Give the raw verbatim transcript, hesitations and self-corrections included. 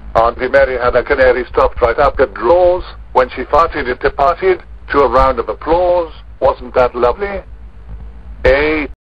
Aunty Mary had a canary stuffed right up her drawers. When she farted, it departed to a round of applause. Wasn't that lovely? A